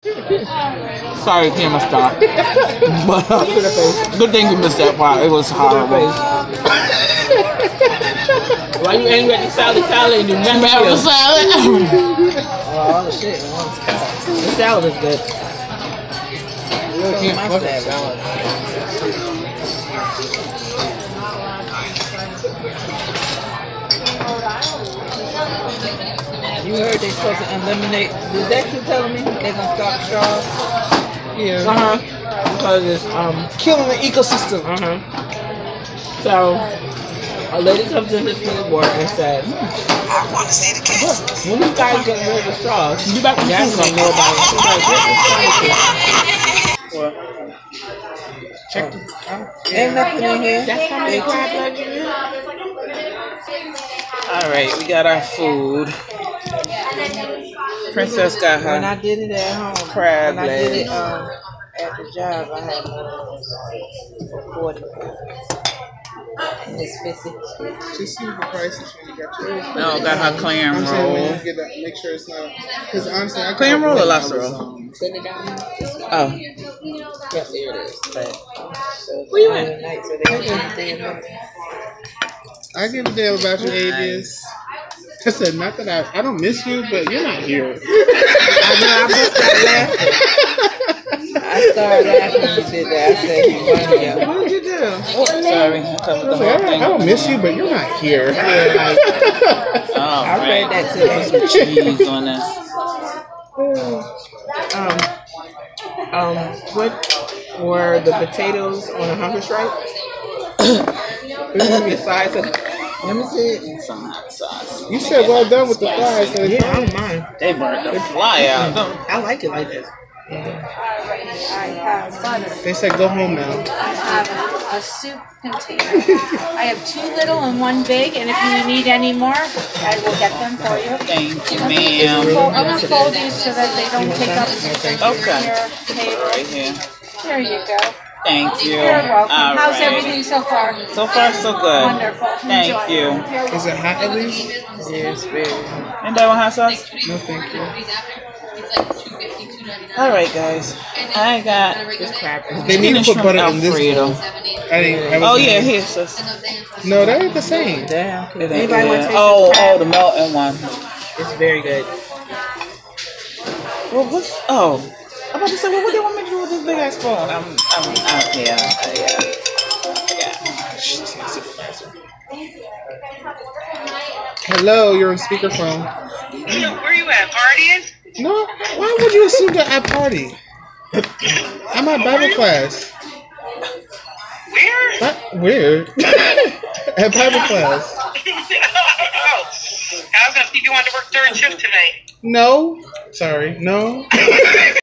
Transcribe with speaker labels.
Speaker 1: Sorry, camera stop. But good thing you missed that part. It was horrible.
Speaker 2: Why you angry at the salad and you mad
Speaker 1: at the salad?
Speaker 2: Oh shit! The salad is good.
Speaker 3: Can't fuck that salad.
Speaker 2: You heard they supposed to eliminate. Is that you telling me they're gonna stop straws?
Speaker 3: Yeah.
Speaker 2: Because it's
Speaker 3: killing the ecosystem.
Speaker 2: So a lady comes in this board and says,
Speaker 4: I want to see the kids.
Speaker 2: when you guys get rid of the straws, you guys gonna know about it. She's like, what?
Speaker 3: Check the
Speaker 2: Ain't nothing in here. That's how many crab legs in here.
Speaker 1: Alright, we got our food. Princess got her.
Speaker 2: When I did it at home,
Speaker 1: crab
Speaker 2: when I did it
Speaker 1: legs.
Speaker 2: at the job, I had more for 40. It's 50.
Speaker 3: Just see the prices when you got yours.
Speaker 1: No, got her clam
Speaker 3: I'm saying when
Speaker 1: roll.
Speaker 3: you get that, make sure it's not. Because honestly, I
Speaker 1: Clam roll or lobster roll?
Speaker 2: Send it down here.
Speaker 1: Oh.
Speaker 2: Yes, there it is. But, so
Speaker 1: Where you at?
Speaker 2: night, so they don't understand that.
Speaker 3: I give a damn about your ages. I said, not that I don't miss you, but you're not here.
Speaker 2: I started laughing when you did that. I said, you funny, yo.
Speaker 3: What did you do?
Speaker 1: Oh, sorry. I covered the whole
Speaker 3: I
Speaker 1: thing.
Speaker 3: don't miss you, but you're not here.
Speaker 1: Oh,
Speaker 2: I read that too.
Speaker 1: Put some cheese on this.
Speaker 2: What were the potatoes on a hunger strike? This is the size of. Let me see it.
Speaker 1: Some hot sauce.
Speaker 3: You said well done with the fries. So
Speaker 2: Yeah, I don't mind.
Speaker 1: They burnt the fly out.
Speaker 2: I like it like this.
Speaker 5: I have butter.
Speaker 3: they said go home now.
Speaker 5: I have a soup container. I have 2 little and 1 big, and if you need any more, I will get them for you.
Speaker 1: Thank you,
Speaker 5: I'm
Speaker 1: ma'am.
Speaker 5: gonna fold these so that they don't take up
Speaker 1: Okay.
Speaker 5: your table.
Speaker 1: Right here.
Speaker 5: There you go.
Speaker 1: Thank you.
Speaker 5: You're welcome.
Speaker 1: All
Speaker 5: How's
Speaker 1: right.
Speaker 5: everything so far?
Speaker 1: So far, so good.
Speaker 5: Wonderful.
Speaker 1: Thank
Speaker 5: Enjoy.
Speaker 1: you.
Speaker 3: Is it hot at least?
Speaker 2: Yes, baby.
Speaker 1: Anybody want hot sauce?
Speaker 3: No, thank you.
Speaker 1: All right, guys. I got
Speaker 2: This crap.
Speaker 3: They need to
Speaker 1: chicken
Speaker 3: put
Speaker 1: and
Speaker 3: butter
Speaker 1: shrimp
Speaker 3: in this
Speaker 1: Alfredo.
Speaker 3: one. I was
Speaker 1: Oh yeah, here, sis.
Speaker 3: No, that ain't the same.
Speaker 2: Damn.
Speaker 1: It ain't
Speaker 2: Anybody want to
Speaker 1: good.
Speaker 2: taste
Speaker 1: Oh,
Speaker 2: this crab?
Speaker 1: the melting one.
Speaker 2: It's very good.
Speaker 1: Well, what's? Oh, I'm about to say, well, what do you want me to do with this big ass spoon? Yeah.
Speaker 3: Hello, you're on speakerphone.
Speaker 4: Where you at? Partying?
Speaker 3: No, why would you assume that I party? I'm at Bible class.
Speaker 4: Where?
Speaker 3: What? Where? At Bible class.
Speaker 4: Oh, I was gonna see if you wanted to work third shift tonight.
Speaker 3: No. Sorry, no.